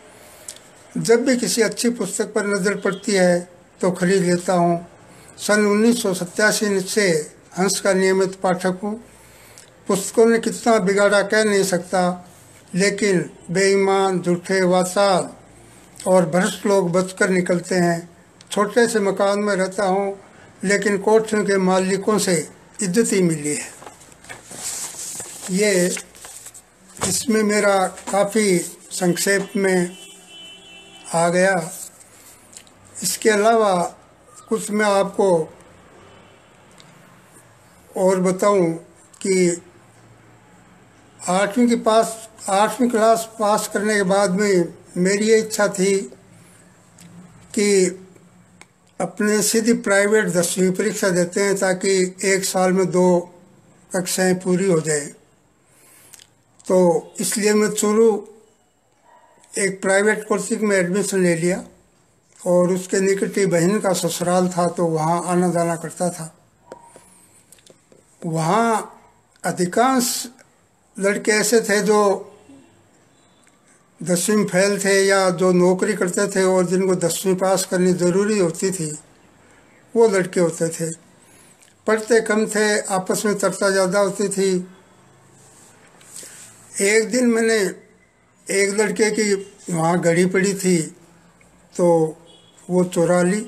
जब भी किसी अच्छी पुस्तक पर नज़र पड़ती है तो खरीद लेता हूँ। सन 1987 से हंस का नियमित पाठक हूँ। पुस्तकों ने कितना बिगाड़ा कह नहीं सकता, लेकिन बेईमान, झूठे, वाचाल और भ्रष्ट लोग बचकर निकलते हैं। छोटे से मकान में रहता हूँ, लेकिन कोठियों के मालिकों से इज्जत ही मिली है। ये इसमें मेरा काफ़ी संक्षेप में आ गया। इसके अलावा कुछ मैं आपको और बताऊं कि 8वीं क्लास पास करने के बाद में मेरी ये इच्छा थी कि अपने सीधी प्राइवेट 10वीं परीक्षा देते हैं ताकि 1 साल में 2 कक्षाएं पूरी हो जाए। तो इसलिए मैं चूरू एक प्राइवेट कोचिंग में एडमिशन ले लिया और उसके निकट ही बहन का ससुराल था, तो वहाँ आना जाना करता था। वहाँ अधिकांश लड़के ऐसे थे जो 10वीं में फेल थे या जो नौकरी करते थे और जिनको 10वीं पास करनी ज़रूरी होती थी, वो लड़के होते थे। पढ़ते कम थे, आपस में चर्चा ज़्यादा होती थी। एक दिन मैंने एक लड़के की वहाँ घड़ी पड़ी थी तो वो चुरा ली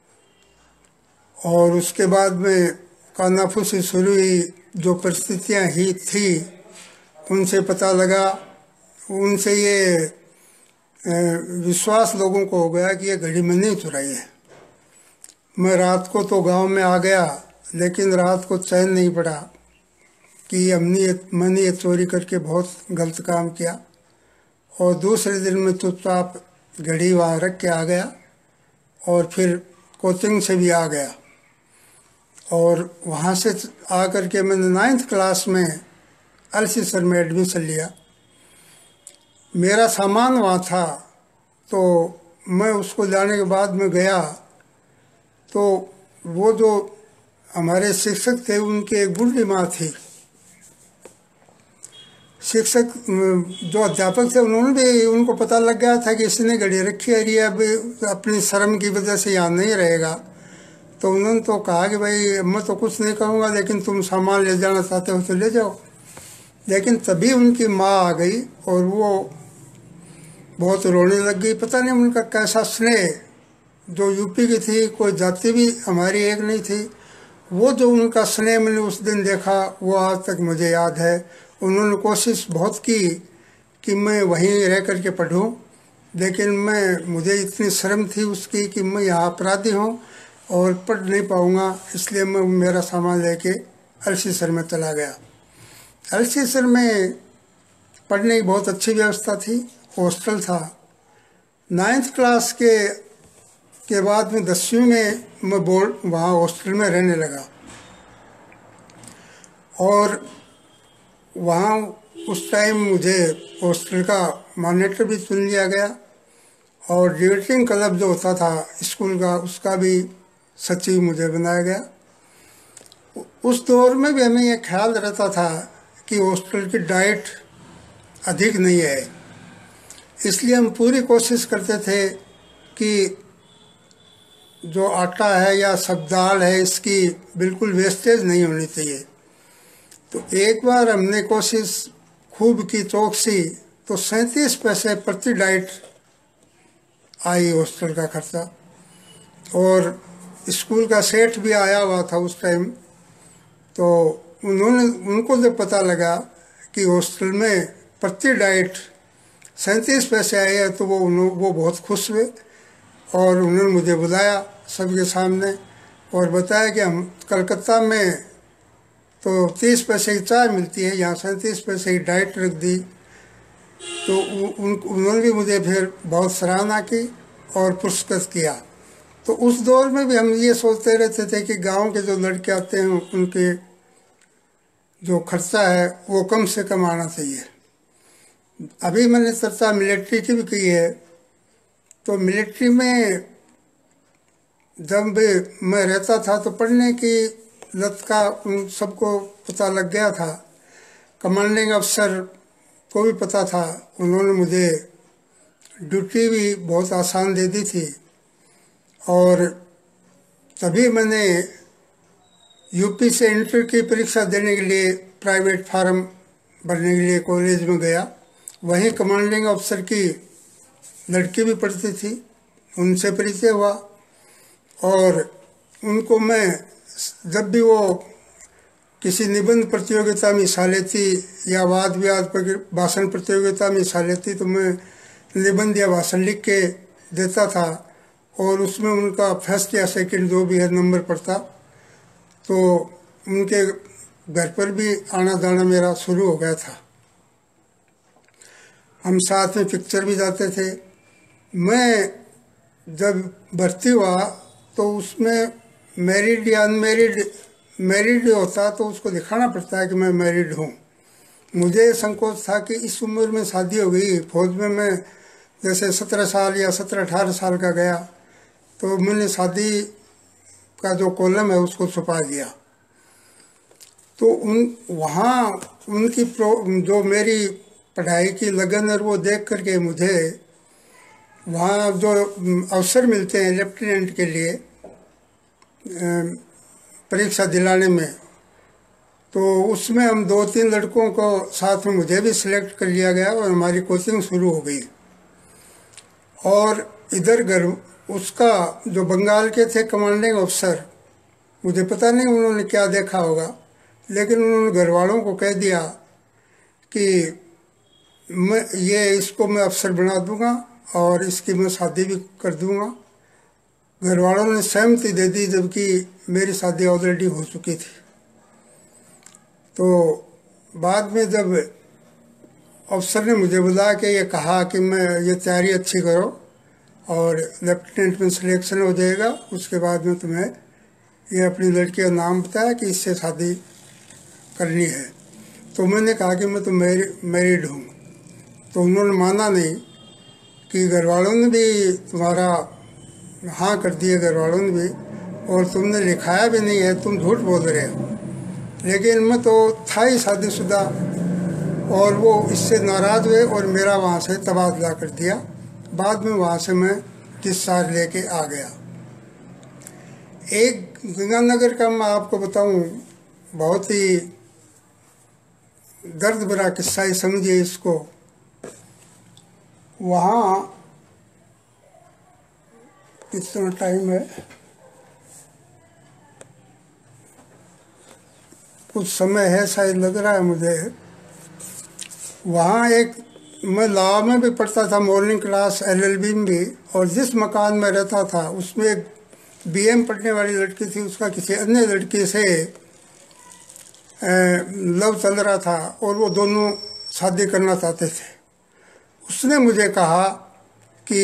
और उसके बाद में कानाफूसी शुरू हुई। जो परिस्थितियाँ ही थी उनसे पता लगा, उनसे ये विश्वास लोगों को हो गया कि ये घड़ी मैंने चुराई है। मैं रात को तो गांव में आ गया, लेकिन रात को चैन नहीं पड़ा कि मैंने ये चोरी करके बहुत गलत काम किया। और दूसरे दिन मैं चुपचाप घड़ी वहाँ रख के आ गया और फिर कोचिंग से भी आ गया। और वहाँ से आ कर के मैंने 9th क्लास में अल्सीसर में एडमिशन लिया। मेरा सामान वहाँ था, तो मैं उसको लाने के बाद में गया तो वो जो हमारे शिक्षक थे उनकी एक बूढ़ी माँ थी। शिक्षक जो अध्यापक थे उन्होंने भी, उनको पता लग गया था कि इसने घड़ी रखी है, अब अपनी शर्म की वजह से यहाँ नहीं रहेगा। तो उन्होंने तो कहा कि भाई मैं तो कुछ नहीं करूँगा, लेकिन तुम सामान ले जाना चाहते हो तो ले जाओ। लेकिन तभी उनकी माँ आ गई और वो बहुत रोने लग गई। पता नहीं उनका कैसा स्नेह, जो यूपी की थी, कोई जाति भी हमारी एक नहीं थी, वो जो उनका स्नेह मैंने उस दिन देखा वो आज तक मुझे याद है। उन्होंने कोशिश बहुत की कि मैं वहीं रह कर के पढ़ूँ, लेकिन मुझे इतनी शर्म थी उसकी कि मैं यहाँ अपराधी हूँ और पढ़ नहीं पाऊँगा, इसलिए मैं मेरा सामान लेके अल्सीसर में चला गया। अल्सीसर में पढ़ने की बहुत अच्छी व्यवस्था थी, हॉस्टल था। 9th क्लास के बाद में 10वीं में मैं बोर्ड वहाँ हॉस्टल में रहने लगा और वहाँ उस टाइम मुझे हॉस्टल का मॉनिटर भी चुन लिया गया और डिबेटिंग क्लब जो होता था स्कूल का, उसका भी सचिव मुझे बनाया गया। उस दौर में भी हमें ये ख्याल रहता था कि हॉस्टल की डाइट अधिक नहीं है, इसलिए हम पूरी कोशिश करते थे कि जो आटा है या सब दाल है इसकी बिल्कुल वेस्टेज नहीं होनी चाहिए। तो एक बार हमने कोशिश खूब की, चौकसी, तो 37 पैसे प्रति डाइट आई हॉस्टल का खर्चा। और स्कूल का सेठ भी आया हुआ था उस टाइम, तो उनको जब पता लगा कि हॉस्टल में प्रति डाइट 37 पैसे आए हैं तो वो बहुत खुश हुए और उन्होंने मुझे बुलाया सबके सामने और बताया कि हम कलकत्ता में तो 30 पैसे की चाय मिलती है, यहाँ 37 पैसे की डाइट रख दी। तो उन्होंने भी मुझे फिर बहुत सराहना की और पुरस्कृत किया। तो उस दौर में भी हम ये सोचते रहते थे कि गांव के जो लड़के आते हैं उनके जो खर्चा है वो कम से कम आना चाहिए। अभी मैंने चर्चा मिलिट्री की भी की है, तो मिलिट्री में जब मैं रहता था तो पढ़ने की लत का उन सबको पता लग गया था। कमांडिंग अफसर को भी पता था, उन्होंने मुझे ड्यूटी भी बहुत आसान दे दी थी और तभी मैंने यूपी से इंटर की परीक्षा देने के लिए प्राइवेट फार्म भरने के लिए कॉलेज में गया। वहीं कमांडिंग अफसर की लड़की भी पढ़ती थी, उनसे परिचय हुआ और उनको मैं जब भी वो किसी निबंध प्रतियोगिता में हिस्सा लेती या वाद विवाद पर भाषण प्रतियोगिता में हिस्सा लेती तो मैं निबंध या भाषण लिख के देता था और उसमें उनका फर्स्ट या सेकंड जो भी है नंबर पड़ता। तो उनके घर पर भी आना जाना मेरा शुरू हो गया था। हम साथ में पिक्चर भी जाते थे। मैं जब भर्ती हुआ तो उसमें मैरिड या अनमेरिड, मैरिड होता तो उसको दिखाना पड़ता है कि मैं मैरिड हूँ। मुझे संकोच था कि इस उम्र में शादी हो गई, फौज में मैं जैसे 17 साल या 17-18 साल का गया तो मैंने शादी का जो कॉलम है उसको छुपा दिया। तो वहाँ उनकी जो मेरी पढ़ाई की लगन है वो देख करके मुझे वहाँ जो अवसर मिलते हैं लेफ्टिनेंट के लिए परीक्षा दिलाने में, तो उसमें हम 2-3 लड़कों को साथ में मुझे भी सिलेक्ट कर लिया गया और हमारी कोचिंग शुरू हो गई। और इधर घर उसका जो बंगाल के थे कमांडिंग अफसर, मुझे पता नहीं उन्होंने क्या देखा होगा, लेकिन उन्होंने घर वालों को कह दिया कि इसको मैं अफसर बना दूंगा और इसकी मैं शादी भी कर दूंगा। घर वालों ने सहमति दे दी जबकि मेरी शादी ऑलरेडी हो चुकी थी। तो बाद में जब अफसर ने मुझे बुला के ये कहा कि मैं ये तैयारी अच्छी करो और लेफ्टिनेंट में सिलेक्शन हो जाएगा, उसके बाद में तुम्हें ये अपनी लड़की का नाम बताया कि इससे शादी करनी है। तो मैंने कहा कि मैं तो मैरिड हूँ। तो उन्होंने माना नहीं कि घर वालों ने भी तुम्हारा हाँ कर दिया, घर वालों ने भी, और तुमने लिखाया भी नहीं है, तुम झूठ बोल रहे हो। लेकिन मैं तो था ही शादीशुदा और वो इससे नाराज़ हुए और मेरा वहाँ से तबादला कर दिया। बाद में वहाँ से मैं डिस्चार्ज लेके आ गया। एक गंगानगर का मैं आपको बताऊँ बहुत ही दर्द भरा किस्सा ही समझिए इसको। वहाँ कितना टाइम है, कुछ समय है शायद, लग रहा है मुझे। वहाँ एक, मैं लॉ में भी पढ़ता था, मॉर्निंग क्लास LLB में भी, और जिस मकान में रहता था उसमें एक BM पढ़ने वाली लड़की थी, उसका किसी अन्य लड़की से लव चल रहा था और वो दोनों शादी करना चाहते थे। उसने मुझे कहा कि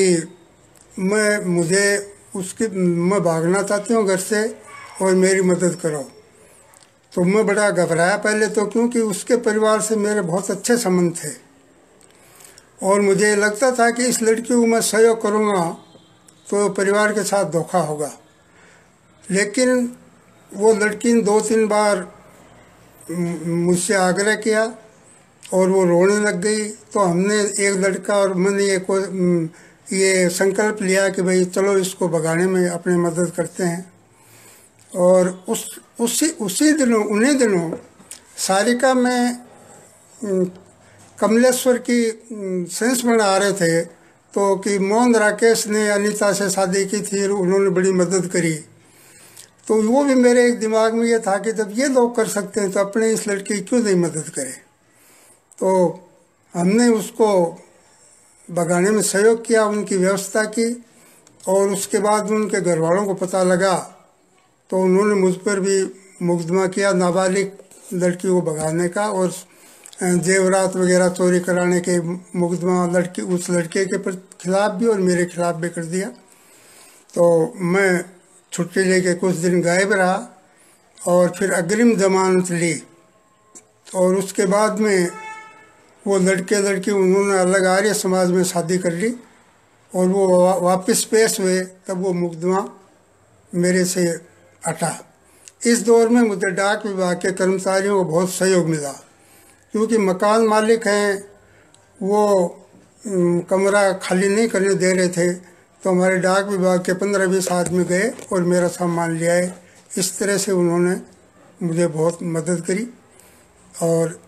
मैं भागना चाहती हूँ घर से और मेरी मदद करो। तो मैं बड़ा घबराया पहले तो, क्योंकि उसके परिवार से मेरे बहुत अच्छे संबंध थे और मुझे लगता था कि इस लड़की को मैं सहयोग करूँगा तो परिवार के साथ धोखा होगा। लेकिन वो लड़की ने 2-3 बार मुझसे आग्रह किया और वो रोने लग गई। तो हमने, एक लड़का और मैंने ये संकल्प लिया कि भाई चलो इसको भगाने में अपनी मदद करते हैं। और उसी दिनों, उन्हीं दिनों सारिका में कमलेश्वर की संस्मरण आ रहे थे, तो कि मोहन राकेश ने अनीता से शादी की थी, उन्होंने बड़ी मदद करी। तो वो भी मेरे एक दिमाग में ये था कि जब ये लोग कर सकते हैं तो अपने इस लड़की की क्यों नहीं मदद करें। तो हमने उसको भगाने में सहयोग किया, उनकी व्यवस्था की, और उसके बाद उनके घर वालों को पता लगा तो उन्होंने मुझ पर भी मुकदमा किया नाबालिग लड़की को भगाने का, और जेवरात वगैरह चोरी कराने के मुकदमा उस लड़के के खिलाफ भी और मेरे खिलाफ भी कर दिया। तो मैं छुट्टी लेके कुछ दिन गायब रहा और फिर अग्रिम जमानत ली, और उसके बाद में वो लड़के लड़की उन्होंने अलग आर्य समाज में शादी कर ली और वो वापस पेश हुए, तब वो मुकदमा मेरे से हटा। इस दौर में मुझे डाक विभाग के कर्मचारियों को बहुत सहयोग मिला, क्योंकि मकान मालिक हैं वो कमरा खाली नहीं करने दे रहे थे। तो हमारे डाक विभाग के 15-20 आदमी गए और मेरा सामान ले आए। इस तरह से उन्होंने मुझे बहुत मदद करी। और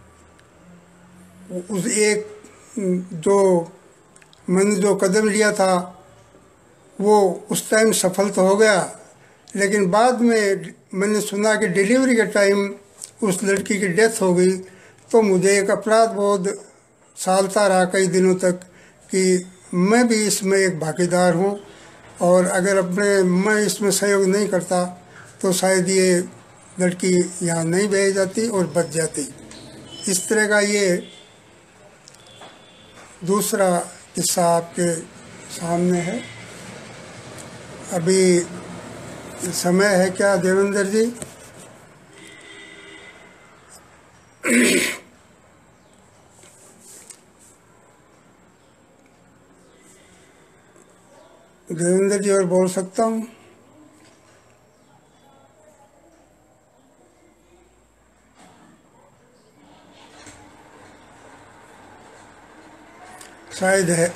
उस एक मैंने जो कदम लिया था वो उस टाइम सफल तो हो गया, लेकिन बाद में मैंने सुना कि डिलीवरी के टाइम उस लड़की की डेथ हो गई। तो मुझे एक अपराध बोध सालता रहा कई दिनों तक कि मैं भी इसमें एक भागीदार हूँ, और अगर मैं इसमें सहयोग नहीं करता तो शायद ये लड़की यहाँ नहीं भेज जाती और बच जाती। इस तरह का ये दूसरा किस्सा आपके सामने है। अभी समय है क्या देवेंद्र जी? देवेंद्र जी और बोल सकता हूँ? शायद है।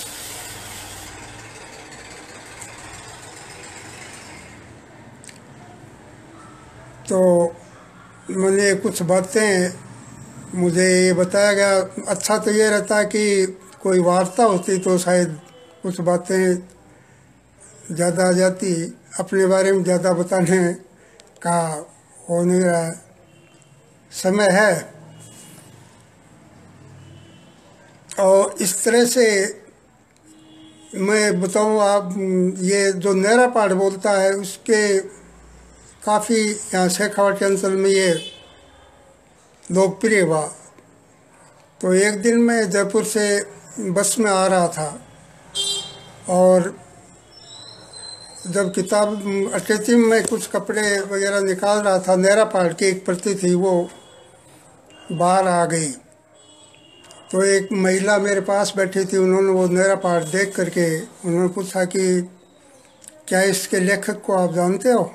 तो मैंने कुछ बातें, मुझे ये बताया गया, अच्छा तो ये रहता कि कोई वार्ता होती तो शायद कुछ बातें ज़्यादा आ जाती। अपने बारे में ज़्यादा बताने का हो नहीं रहा। समय है और इस तरह से मैं बताऊँ, आप ये जो नेरा पाठ बोलता है उसके काफ़ी यहाँ शेखावाटी अंचल में ये लोकप्रिय हुआ। तो एक दिन मैं जयपुर से बस में आ रहा था और जब किताब अटेची में कुछ कपड़े वगैरह निकाल रहा था, नेरा पाठ की एक प्रति थी, वो बाहर आ गई। तो एक महिला मेरे पास बैठी थी, उन्होंने वो नेरा पाठ देख करके उन्होंने पूछा कि क्या इसके लेखक को आप जानते हो?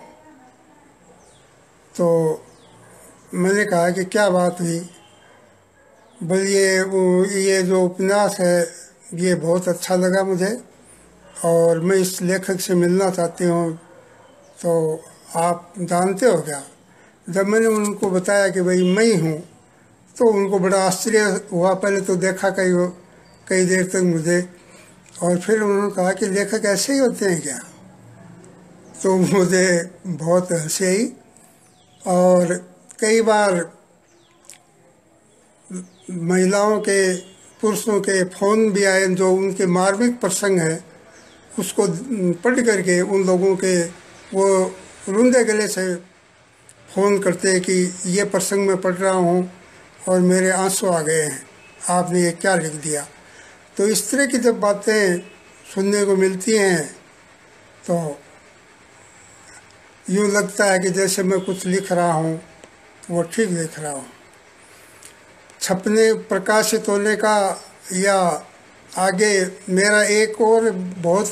तो मैंने कहा कि क्या बात हुई? बोल ये जो उपन्यास है ये बहुत अच्छा लगा मुझे और मैं इस लेखक से मिलना चाहती हूँ, तो आप जानते हो क्या? जब मैंने उनको बताया कि भाई मैं ही हूँ, तो उनको बड़ा आश्चर्य हुआ। पहले तो देखा कई देर तक मुझे, और फिर उन्होंने कहा कि लेखक ऐसे ही होते हैं क्या? तो मुझे बहुत हंसी आई। और कई बार महिलाओं के, पुरुषों के फ़ोन भी आए जो उनके मार्मिक प्रसंग है उसको पढ़ करके उन लोगों के वो रुंधे गले से फ़ोन करते हैं कि ये प्रसंग मैं पढ़ रहा हूँ और मेरे आंसू आ गए हैं, आपने ये क्या लिख दिया। तो इस तरह की जब बातें सुनने को मिलती हैं तो यूँ लगता है कि जैसे मैं कुछ लिख रहा हूँ वो ठीक लिख रहा हूँ। छपने, प्रकाशित होने का या आगे मेरा एक और बहुत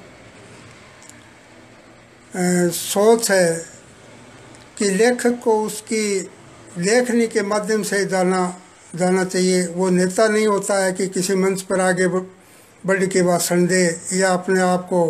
सोच है कि लेखक को उसकी लेखनी के माध्यम से जाना चाहिए। वो नेता नहीं होता है कि किसी मंच पर आगे बढ़ के भाषण दे या अपने आप को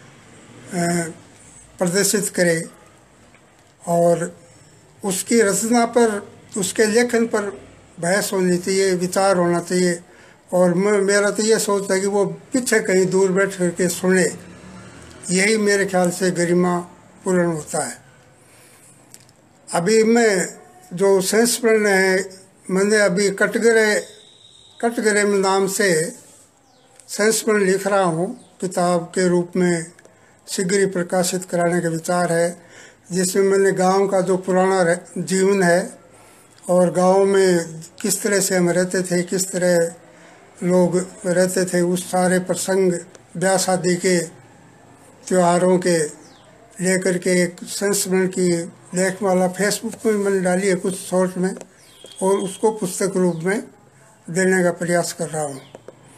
प्रदर्शित करे, और उसकी रचना पर, उसके लेखन पर बहस होनी चाहिए, विचार होना चाहिए। और मेरा तो ये सोच है कि वो पीछे कहीं दूर बैठ करके सुने, यही मेरे ख्याल से गरिमा पूर्ण होता है। अभी मैं जो संस्मरण है, मैंने अभी कटघरे में नाम से संस्मरण लिख रहा हूँ, किताब के रूप में शीघ्र ही प्रकाशित कराने का विचार है, जिसमें मैंने गांव का जो पुराना जीवन है और गांव में किस तरह से हम रहते थे, किस तरह लोग रहते थे, उस सारे प्रसंग, ब्याह शादी के, त्योहारों के लेकर के एक संस्मरण की लेखमाला फेसबुक में मैंने डाली है कुछ शॉर्ट में, और उसको पुस्तक रूप में देने का प्रयास कर रहा हूँ।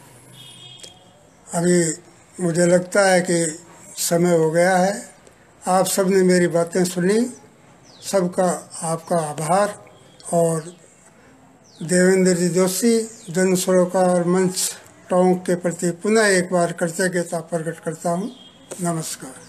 अभी मुझे लगता है कि समय हो गया है। आप सब ने मेरी बातें सुनी, सबका आपका आभार। और देवेंद्र जी जोशी, जन सरोकार मंच टोंक के प्रति पुनः एक बार कृतज्ञता प्रकट करता हूँ। नमस्कार।